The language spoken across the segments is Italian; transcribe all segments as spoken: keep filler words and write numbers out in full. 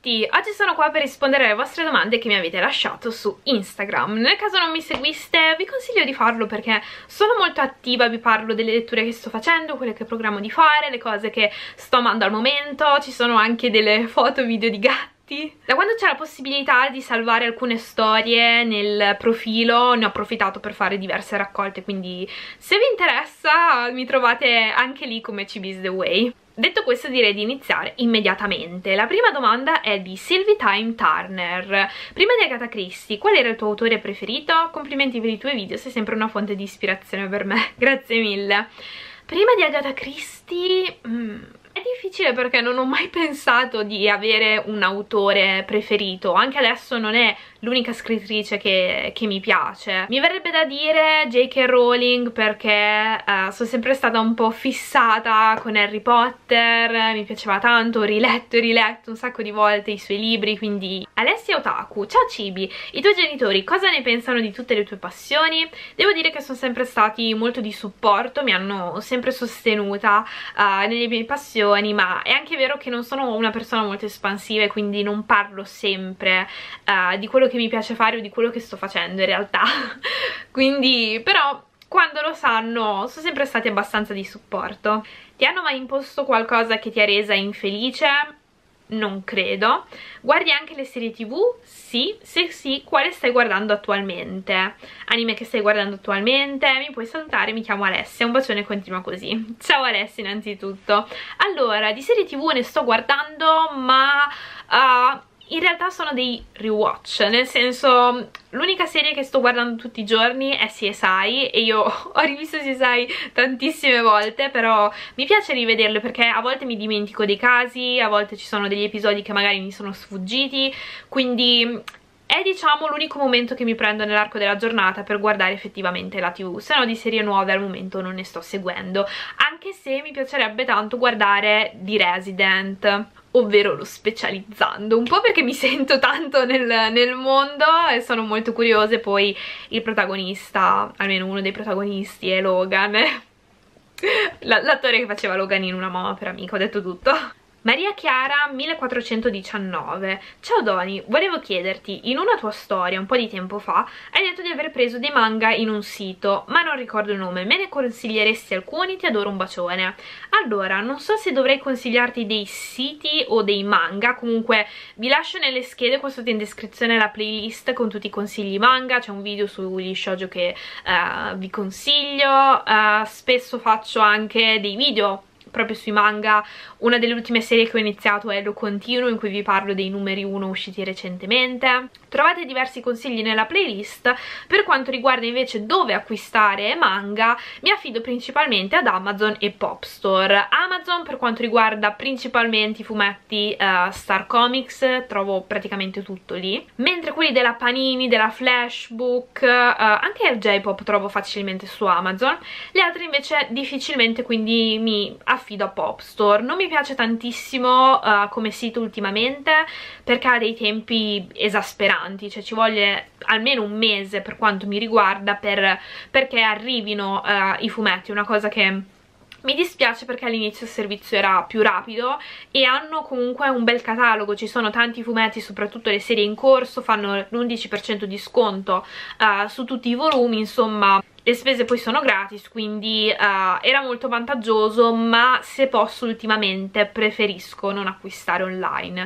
tutti, oggi sono qua per rispondere alle vostre domande che mi avete lasciato su Instagram. Nel caso non mi seguiste vi consiglio di farlo perché sono molto attiva, vi parlo delle letture che sto facendo, quelle che programmo di fare, le cose che sto amando al momento, ci sono anche delle foto, video di gatti. Da quando c'è la possibilità di salvare alcune storie nel profilo ne ho approfittato per fare diverse raccolte, quindi se vi interessa mi trovate anche lì come C B's The Way. Detto questo direi di iniziare immediatamente. La prima domanda è di Sylvie Time Turner. Prima di Agatha Christie, qual era il tuo autore preferito? Complimenti per i tuoi video, sei sempre una fonte di ispirazione per me, grazie mille. Prima di Agatha Christie... Mm, è difficile perché non ho mai pensato di avere un autore preferito, anche adesso non è l'unica scrittrice che, che mi piace. Mi verrebbe da dire J K Rowling perché uh, sono sempre stata un po' fissata con Harry Potter, mi piaceva tanto, ho riletto e riletto un sacco di volte i suoi libri, quindi Alessia Otaku, ciao Cibi, i tuoi genitori cosa ne pensano di tutte le tue passioni? Devo dire che sono sempre stati molto di supporto, mi hanno sempre sostenuta uh, nelle mie passioni, ma è anche vero che non sono una persona molto espansiva e quindi non parlo sempre uh, di quello che mi piace fare o di quello che sto facendo in realtà quindi però quando lo sanno sono sempre stati abbastanza di supporto. Ti hanno mai imposto qualcosa che ti ha resa infelice? Non credo. Guardi anche le serie tv? Sì. Se sì, quale stai guardando attualmente? Anime che stai guardando attualmente? Mi puoi salutare, mi chiamo Alessia, un bacione e continua così. Ciao Alessia innanzitutto. Allora, di serie tv ne sto guardando ma... Uh, in realtà sono dei rewatch, nel senso l'unica serie che sto guardando tutti i giorni è C S I e io ho rivisto C S I tantissime volte, però mi piace rivederle perché a volte mi dimentico dei casi, a volte ci sono degli episodi che magari mi sono sfuggiti, quindi è diciamo l'unico momento che mi prendo nell'arco della giornata per guardare effettivamente la tv, se no di serie nuove al momento non ne sto seguendo, anche se mi piacerebbe tanto guardare The Resident, ovvero lo Specializzando, un po' perché mi sento tanto nel, nel mondo e sono molto curiosa. Poi il protagonista, almeno uno dei protagonisti, è Logan, l'attore che faceva Logan in Una mamma per amica, ho detto tutto. Maria Chiara millequattrocentodiciannove. Ciao Doni, volevo chiederti, in una tua storia un po' di tempo fa hai detto di aver preso dei manga in un sito, ma non ricordo il nome, me ne consiglieresti alcuni? Ti adoro, un bacione. Allora, non so se dovrei consigliarti dei siti o dei manga, comunque vi lascio nelle schede qua sotto in descrizione la playlist con tutti i consigli manga, c'è un video sugli shoujo che uh, vi consiglio, uh, spesso faccio anche dei video proprio sui manga. Una delle ultime serie che ho iniziato è Lo Continuo, in cui vi parlo dei numeri uno usciti recentemente. Trovate diversi consigli nella playlist. Per quanto riguarda invece dove acquistare manga, mi affido principalmente ad Amazon e Popstore. Amazon per quanto riguarda principalmente i fumetti uh, Star Comics, trovo praticamente tutto lì, mentre quelli della Panini, della Flashbook, uh, anche il J-Pop trovo facilmente su Amazon. Le altre invece difficilmente, quindi mi affido a Popstore. Non mi piace tantissimo uh, come sito ultimamente perché ha dei tempi esasperanti, cioè ci vuole almeno un mese per quanto mi riguarda per, perché arrivino uh, i fumetti, una cosa che mi dispiace perché all'inizio il servizio era più rapido e hanno comunque un bel catalogo, ci sono tanti fumetti, soprattutto le serie in corso, fanno l'undici per cento di sconto uh, su tutti i volumi, insomma le spese poi sono gratis, quindi uh, era molto vantaggioso, ma se posso ultimamente preferisco non acquistare online.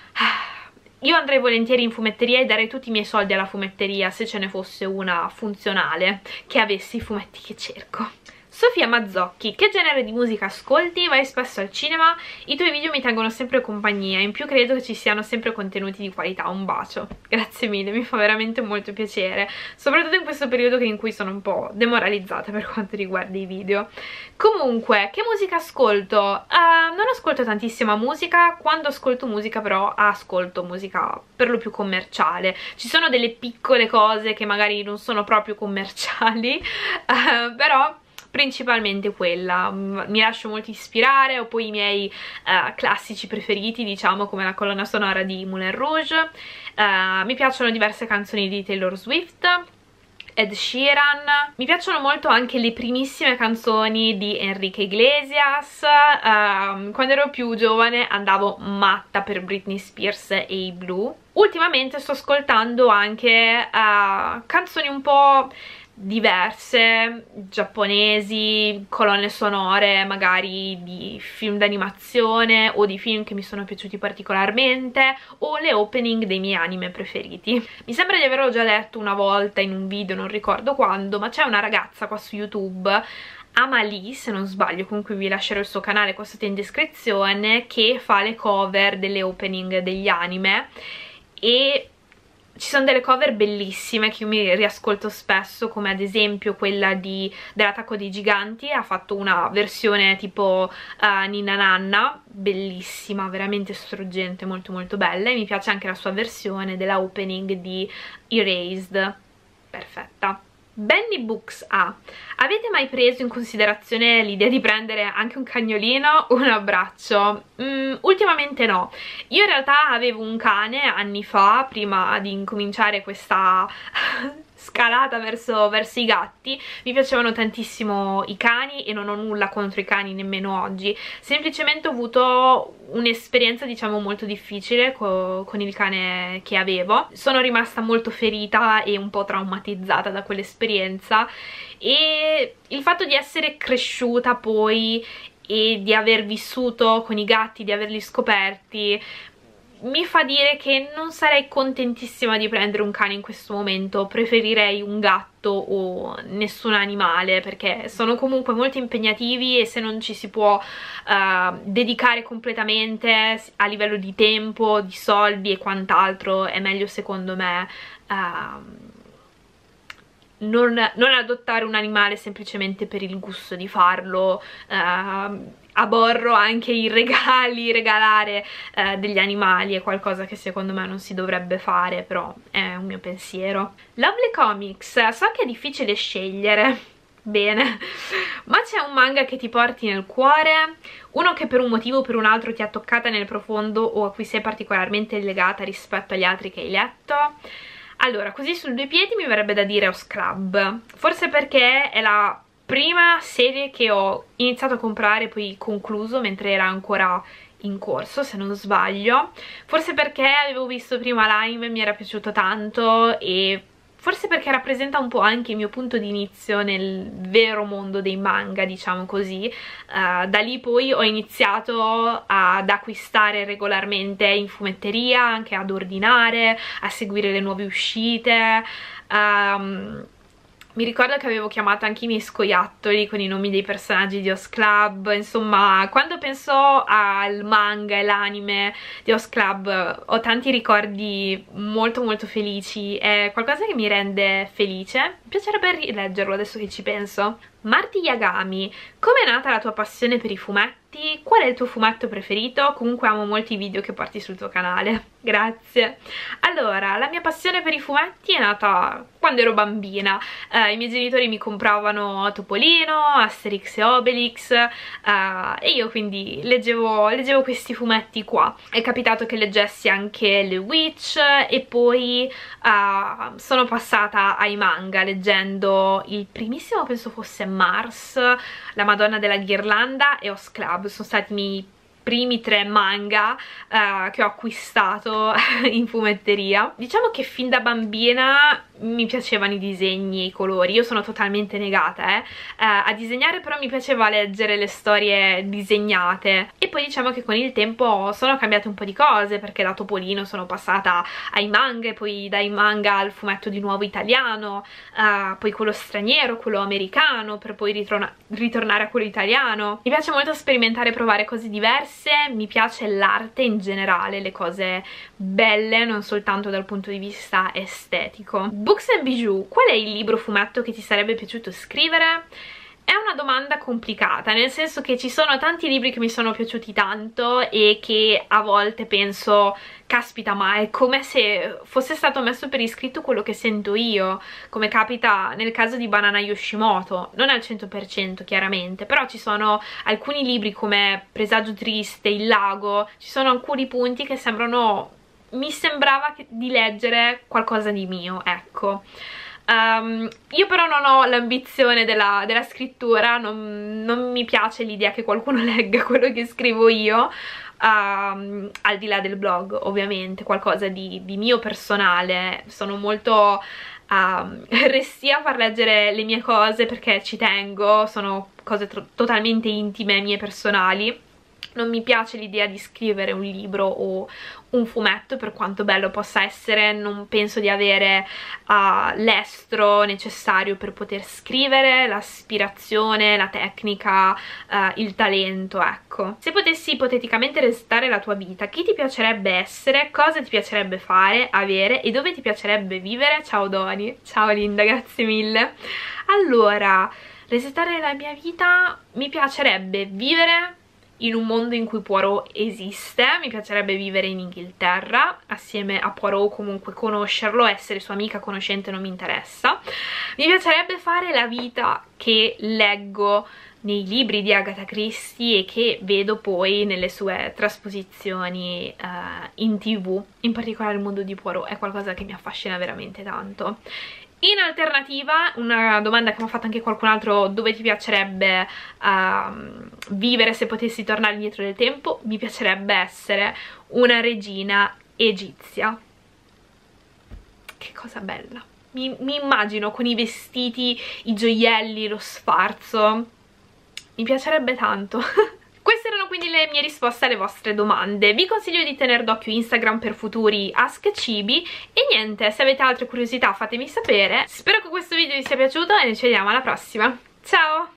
Io andrei volentieri in fumetteria e darei tutti i miei soldi alla fumetteria se ce ne fosse una funzionale che avesse i fumetti che cerco. Sofia Mazzocchi, che genere di musica ascolti? Vai spesso al cinema? I tuoi video mi tengono sempre compagnia, in più credo che ci siano sempre contenuti di qualità, un bacio. Grazie mille, mi fa veramente molto piacere, soprattutto in questo periodo in cui sono un po' demoralizzata per quanto riguarda i video. Comunque, che musica ascolto? Uh, non ascolto tantissima musica, quando ascolto musica però ascolto musica per lo più commerciale. Ci sono delle piccole cose che magari non sono proprio commerciali, uh, però principalmente quella, mi lascio molto ispirare. Ho poi i miei uh, classici preferiti, diciamo, come la colonna sonora di Moulin Rouge, uh, mi piacciono diverse canzoni di Taylor Swift Ed Sheeran. Mi piacciono molto anche le primissime canzoni di Enrique Iglesias. Um, quando ero più giovane andavo matta per Britney Spears e i Blue. Ultimamente sto ascoltando anche uh, canzoni un po' diverse, giapponesi, colonne sonore magari di film d'animazione o di film che mi sono piaciuti particolarmente, o le opening dei miei anime preferiti. Mi sembra di averlo già detto una volta in un video, non ricordo quando, ma c'è una ragazza qua su YouTube, Amalie se non sbaglio, comunque vi lascerò il suo canale qua sotto in descrizione, che fa le cover delle opening degli anime, e ci sono delle cover bellissime che io mi riascolto spesso, come ad esempio quella di dell'Attacco dei Giganti. Ha fatto una versione tipo uh, Ninna Nanna, bellissima, veramente struggente, molto molto bella, e mi piace anche la sua versione della opening di Erased, perfetta. Benny Books ha: avete mai preso in considerazione l'idea di prendere anche un cagnolino o un abbraccio? Mm, ultimamente no. Io in realtà avevo un cane anni fa, prima di incominciare questa scalata verso, verso i gatti. Mi piacevano tantissimo i cani e non ho nulla contro i cani nemmeno oggi, semplicemente ho avuto un'esperienza diciamo molto difficile co con il cane che avevo. Sono rimasta molto ferita e un po' traumatizzata da quell'esperienza, e il fatto di essere cresciuta poi e di aver vissuto con i gatti, di averli scoperti, mi fa dire che non sarei contentissima di prendere un cane in questo momento. Preferirei un gatto o nessun animale, perché sono comunque molto impegnativi, e se non ci si può uh, dedicare completamente a livello di tempo, di soldi e quant'altro, è meglio secondo me uh, non, non adottare un animale semplicemente per il gusto di farlo. uh, Aborro anche i regali, regalare eh, degli animali è qualcosa che secondo me non si dovrebbe fare, però è un mio pensiero. Lovely Comics, so che è difficile scegliere, bene, ma c'è un manga che ti porti nel cuore, uno che per un motivo o per un altro ti ha toccata nel profondo o a cui sei particolarmente legata rispetto agli altri che hai letto? Allora, così sul due piedi mi verrebbe da dire House Club, forse perché è la prima serie che ho iniziato a comprare e poi concluso mentre era ancora in corso, se non sbaglio, forse perché avevo visto prima l'anime e mi era piaciuto tanto, e forse perché rappresenta un po' anche il mio punto di inizio nel vero mondo dei manga, diciamo così. Uh, da lì poi ho iniziato ad acquistare regolarmente in fumetteria, anche ad ordinare, a seguire le nuove uscite. um, Mi ricordo che avevo chiamato anche i miei scoiattoli con i nomi dei personaggi di House Club. Insomma, quando penso al manga e l'anime di House Club ho tanti ricordi molto molto felici, è qualcosa che mi rende felice. Mi piacerebbe rileggerlo adesso che ci penso. Marty Yagami, com'è nata la tua passione per i fumetti? Qual è il tuo fumetto preferito? Comunque amo molti i video che porti sul tuo canale, grazie. Allora, la mia passione per i fumetti è nata quando ero bambina. eh, i miei genitori mi compravano Topolino, Asterix e Obelix, eh, e io quindi leggevo, leggevo questi fumetti qua. È capitato che leggessi anche The Witch, e poi eh, sono passata ai manga leggendo il primissimo, penso fosse Mars, la Madonna della Ghirlanda e House Club. Sono stati i miei primi tre manga uh, che ho acquistato in fumetteria. Diciamo che fin da bambina mi piacevano i disegni e i colori. Io sono totalmente negata eh, uh, a disegnare, però mi piaceva leggere le storie disegnate. E poi diciamo che con il tempo sono cambiate un po' di cose, perché da Topolino sono passata ai manga, e poi dai manga al fumetto di nuovo italiano, uh, poi quello straniero, quello americano, per poi ritorna ritornare a quello italiano. Mi piace molto sperimentare e provare cose diverse. Mi piace l'arte in generale, le cose belle, non soltanto dal punto di vista estetico. Books and Bijou, qual è il libro fumetto che ti sarebbe piaciuto scrivere? È una domanda complicata, nel senso che ci sono tanti libri che mi sono piaciuti tanto e che a volte penso, caspita, ma è come se fosse stato messo per iscritto quello che sento io, come capita nel caso di Banana Yoshimoto. Non al cento per cento chiaramente, però ci sono alcuni libri come Presagio Triste, Il Lago, ci sono alcuni punti che sembrano, mi sembrava di leggere qualcosa di mio, ecco. Um, io però non ho l'ambizione della, della scrittura, non, non mi piace l'idea che qualcuno legga quello che scrivo io, um, al di là del blog ovviamente, qualcosa di, di mio personale. Sono molto um, restia a far leggere le mie cose perché ci tengo, sono cose totalmente intime, mie personali. Non mi piace l'idea di scrivere un libro o un fumetto, per quanto bello possa essere. Non penso di avere uh, l'estro necessario per poter scrivere, l'aspirazione, la tecnica, uh, il talento, ecco. Se potessi ipoteticamente resettare la tua vita, chi ti piacerebbe essere, cosa ti piacerebbe fare, avere e dove ti piacerebbe vivere? Ciao Doni, ciao Linda, grazie mille. Allora, resettare la mia vita, mi piacerebbe vivere in un mondo in cui Poirot esiste, mi piacerebbe vivere in Inghilterra assieme a Poirot, comunque conoscerlo, essere sua amica, conoscente non mi interessa. Mi piacerebbe fare la vita che leggo nei libri di Agatha Christie e che vedo poi nelle sue trasposizioni uh, in tv, in particolare il mondo di Poirot è qualcosa che mi affascina veramente tanto. In alternativa, una domanda che mi ha fatto anche qualcun altro: dove ti piacerebbe uh, vivere se potessi tornare indietro nel tempo? Mi piacerebbe essere una regina egizia. Che cosa bella, mi, mi immagino con i vestiti, i gioielli, lo sfarzo, mi piacerebbe tanto. Queste erano quindi le mie risposte alle vostre domande. Vi consiglio di tenere d'occhio Instagram per futuri Ask Cibi e niente, se avete altre curiosità fatemi sapere. Spero che questo video vi sia piaciuto e ci vediamo alla prossima. Ciao!